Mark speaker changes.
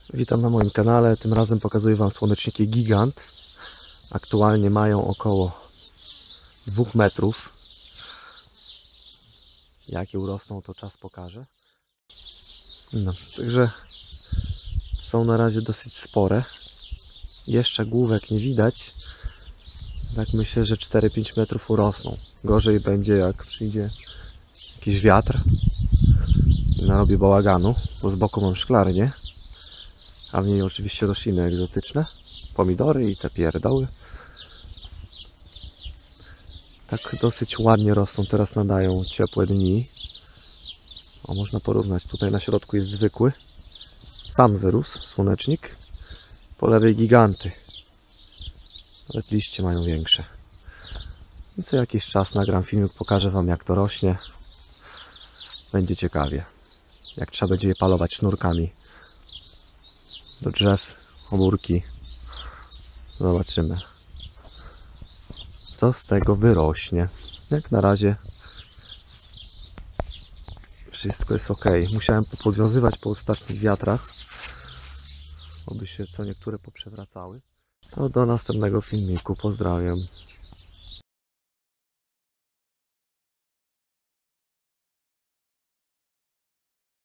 Speaker 1: Witam na moim kanale. Tym razem pokazuję Wam słoneczniki Gigant. Aktualnie mają około 2 metrów. Jakie urosną, to czas pokaże. No, także są na razie dosyć spore. Jeszcze główek nie widać. Tak myślę, że 4-5 metrów urosną. Gorzej będzie, jak przyjdzie jakiś wiatr i narobi bałaganu, bo z boku mam szklarnię, a w niej oczywiście rośliny egzotyczne, pomidory i te pierdoły. Tak dosyć ładnie rosną, teraz nadają ciepłe dni. O, można porównać, tutaj na środku jest zwykły, sam wyrósł słonecznik, po lewej giganty. Nawet liście mają większe. I co jakiś czas nagram filmik, pokażę Wam, jak to rośnie. Będzie ciekawie. Jak trzeba będzie je palować sznurkami do drzew, obórki. Zobaczymy, co z tego wyrośnie. Jak na razie wszystko jest ok. Musiałem podwiązywać po ostatnich wiatrach, aby się co niektóre poprzewracały. To do następnego filmiku. Pozdrawiam.